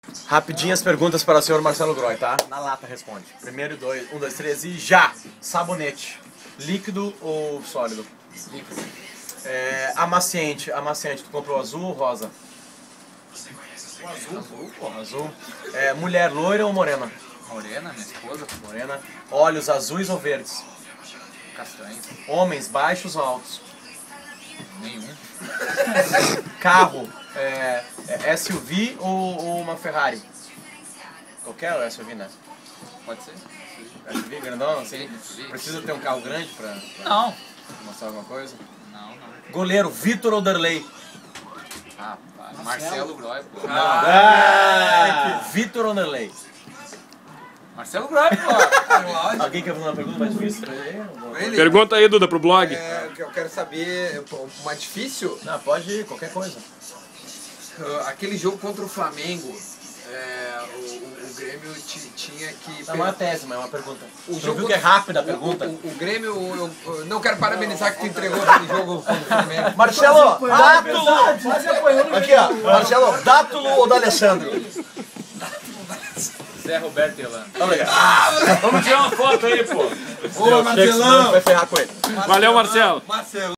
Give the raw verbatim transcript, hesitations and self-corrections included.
Rapidinhas perguntas para o senhor Marcelo Groy, tá? Na lata responde. Primeiro, dois, um, dois, três e já! Sabonete. Líquido ou sólido? Líquido. É, amaciante. Amaciante. Tu comprou azul ou rosa? O azul? Azul, pô. Azul. É, mulher loira ou morena? Morena, minha esposa. Morena. Olhos azuis ou verdes? Castanhos. Homens baixos ou altos? Nenhum. Carro. É, é S U V ou, ou uma Ferrari? Qualquer S U V, né? Pode ser? S U V grandão, assim? S U V. Precisa ter um carro grande pra, pra Não. mostrar alguma coisa? Não, não. Goleiro, Vitor ou Darley? Ah, pá. Marcelo Groy, pô. Ah, Vitor ou Darley? Marcelo Groy, pô. Alguém quer fazer uma pergunta mais difícil? Ele, Pergunta aí, Duda, pro blog. é, que eu quero saber, uma difícil, Não, pode ir, qualquer coisa. uh, aquele jogo contra o Flamengo, é, o, o, o Grêmio ti- tinha que... Não é uma tese, mas é uma pergunta. O Tu jogo viu que é rápida a o- pergunta? O, o, o Grêmio, eu, eu não quero parabenizar que tu entregou aquele jogo contra o Flamengo. Marcelo, Dátulo! Aqui, ó. Marcelo, Dátulo ou D'Alessandro? Zé Roberto e Elano. Vamos tirar uma foto aí, pô. Boa, Marcelão! Vai ferrar com ele. Valeu, Marcelo. Marcelo.